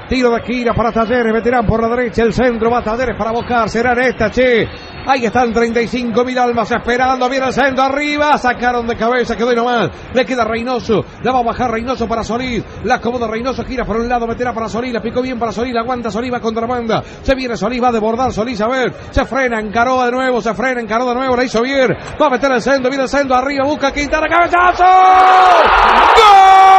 Tiro de esquina para Talleres, meterán por la derecha, el centro va Talleres para buscar, será en esta, che. Ahí están 35.000 almas esperando, viene el centro arriba, sacaron de cabeza, quedó nomás, le queda Reynoso, la va a bajar Reynoso para Solís, la acomoda Reynoso, gira por un lado, meterá para Solís, la picó bien para Solís, la aguanta Solís, va contra banda, se viene Solís, va a desbordar Solís, a ver, se frena, encaró de nuevo, la hizo bien, va a meter el centro, viene el centro arriba, busca Quintana, cabezazo, ¡gol!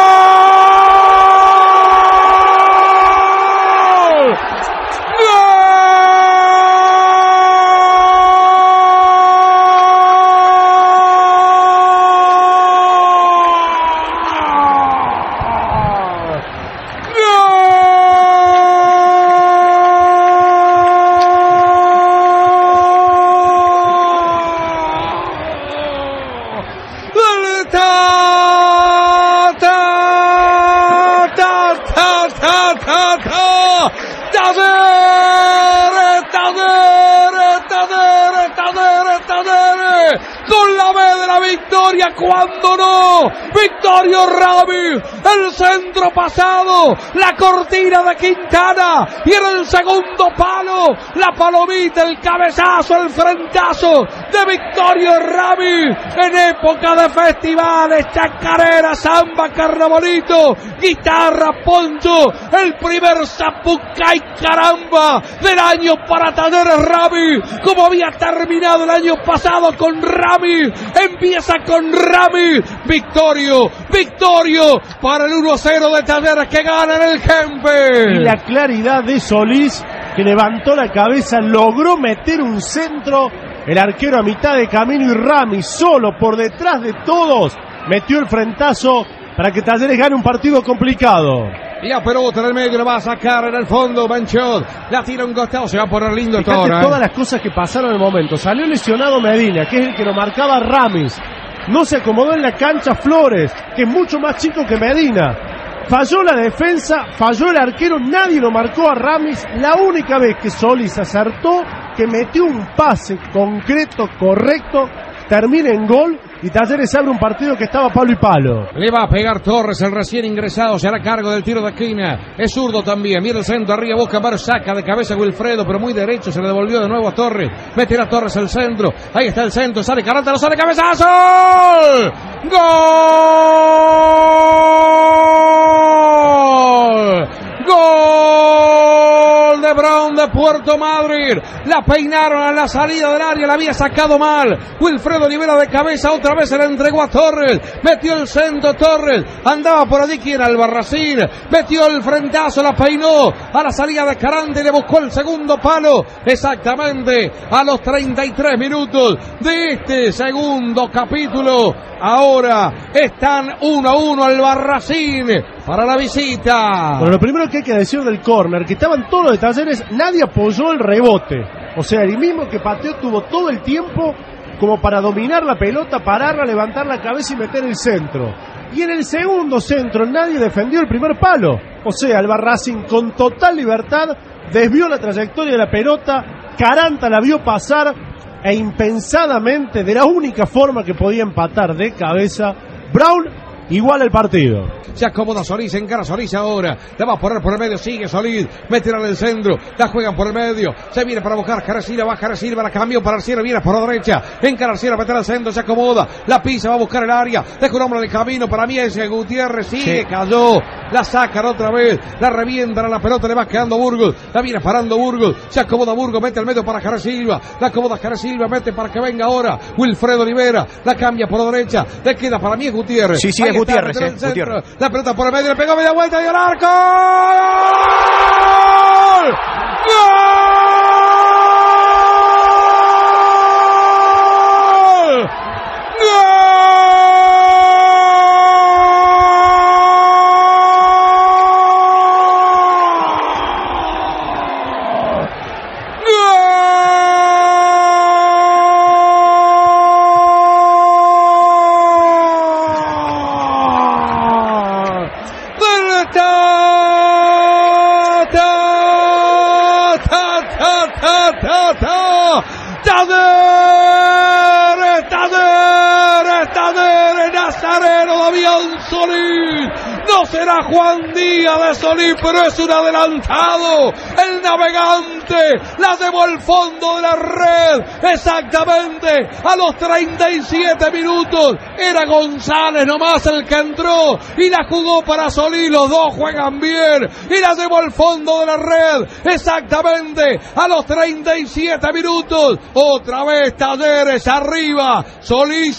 Con la B de la victoria, cuando no, Victorio Rami, el centro pasado, la cortina de Quintana, y en el segundo palo, la palomita, el cabezazo, el frentazo de Victorio Rami, en época de festivales, chacarera, samba, carnavalito, guitarra, poncho, el primer zapucay caramba del año para Talleres Rami, como había terminado el año pasado con Rami, empieza con Rami, Victorio para el 1-0 de Talleres que gana en el Kempe. Y la claridad de Solís, que levantó la cabeza, logró meter un centro, el arquero a mitad de camino, y Rami solo por detrás de todos metió el frentazo para que Talleres gane un partido complicado. Y a pelota en el medio, la va a sacar en el fondo Banchot, la tira un costado, se va a poner lindo Fíjate ahora. Todas las cosas que pasaron en el momento. Salió lesionado Medina, que es el que lo marcaba Ramis. No se acomodó en la cancha Flores, que es mucho más chico que Medina. Falló la defensa, falló el arquero, nadie lo marcó a Ramis. La única vez que Solís acertó, que metió un pase concreto, correcto, termina en gol, y Talleres abre un partido que estaba palo y palo. Le va a pegar Torres, el recién ingresado, se hará cargo del tiro de esquina. Es zurdo también, viene el centro arriba, busca Mar, saca de cabeza Wilfredo, pero muy derecho, se le devolvió de nuevo a Torres. Mete a Torres el centro, ahí está el centro, sale Caranta, lo sale cabezazo. ¡Gol! ¡Gol de Brown de Puerto Madryn! La peinaron a la salida del área, la había sacado mal. Wilfredo Olivera de cabeza, otra vez se la entregó a Torres. Metió el centro Torres, andaba por allí quien era Albarracín. Metió el frentazo, la peinó a la salida de Carante y le buscó el segundo palo. Exactamente a los 33 minutos de este segundo capítulo. Ahora están 1-1 Albarracín para la visita. Bueno, lo primero que hay que decir del córner, que estaban todos los de Talleres, nadie apoyó el rebote. O sea, el mismo que pateó tuvo todo el tiempo como para dominar la pelota, pararla, levantar la cabeza y meter el centro. Y en el segundo centro nadie defendió el primer palo. O sea, Albarracín con total libertad desvió la trayectoria de la pelota, Caranta la vio pasar e impensadamente, de la única forma que podía empatar de cabeza, Brown igual el partido. Se acomoda Solís, encara Solís ahora, la va a poner por el medio, sigue Solís, meterá en el centro, la juegan por el medio, se viene para buscar Jaresilva, va Jaresilva, la cambió para Arciero, viene por la derecha, encara Arciero, meter al centro, se acomoda, la pisa, va a buscar el área, deja un hombre en el camino, para mí es Gutiérrez, sigue, sí. Cayó, la sacan otra vez, la revientan a la pelota, le va quedando Burgos, la viene parando Burgos, se acomoda Burgos, mete al medio para Jaresilva, la acomoda Jaresilva, mete para que venga ahora Wilfredo Olivera, la cambia por la derecha, le queda para mí es Gutiérrez. Sí, es Gutiérrez, Gutiérrez. La pelota por el medio, le pegó media vuelta y el arco. ¡Gol! Nazareno Damián Solís, no no será Juan Díaz de Solís, pero es un adelantado. El navegante la llevó al fondo de la red, exactamente a los 37 minutos. Era González nomás el que entró y la jugó para Solís. Los dos juegan bien y la llevó al fondo de la red, exactamente a los 37 minutos. Otra vez Talleres arriba. Solís.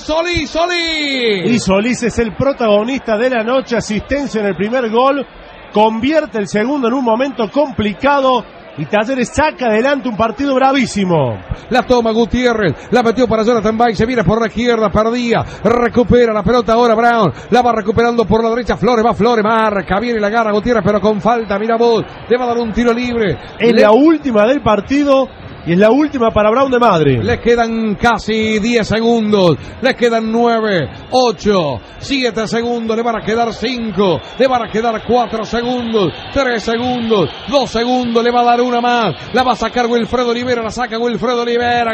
Y Solís es el protagonista de la noche, asistencia en el primer gol, convierte el segundo en un momento complicado y Talleres saca adelante un partido bravísimo. La toma Gutiérrez, la metió para Jonathan Bay, se viene por la izquierda, perdía, recupera la pelota ahora Brown, la va recuperando por la derecha, Flores, marca, viene y la gana Gutiérrez, pero con falta, mira vos, le va a dar un tiro libre. Es la última del partido. Y es la última para Brown de Madrid. Le quedan casi 10 segundos. Le quedan 9, 8, 7 segundos. Le van a quedar 5. Le van a quedar 4 segundos. 3 segundos. 2 segundos. Le va a dar una más. La va a sacar Wilfredo Olivera. La saca Wilfredo Olivera.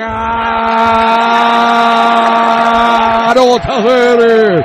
Ganó Talleres.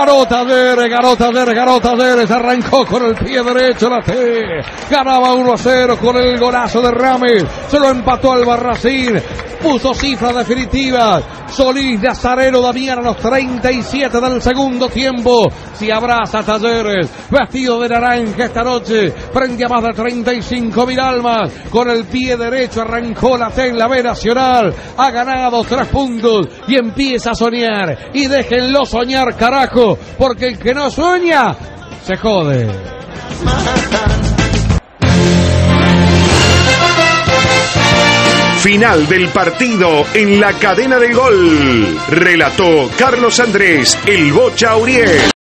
Arrancó con el pie derecho la T. Ganaba 1-0 con el golazo de Rames. Se lo empató al Racing, puso cifras definitivas. Solís, Nazareno, Damián a los 37 del segundo tiempo. Se abraza a Talleres, vestido de naranja esta noche, frente a más de 35.000 almas. Con el pie derecho arrancó la T en la B Nacional. Ha ganado 3 puntos y empieza a soñar. Y déjenlo soñar, carajo, porque el que no sueña, se jode. Final del partido en la cadena del gol. Relató Carlos Andrés El Bocha Uriel.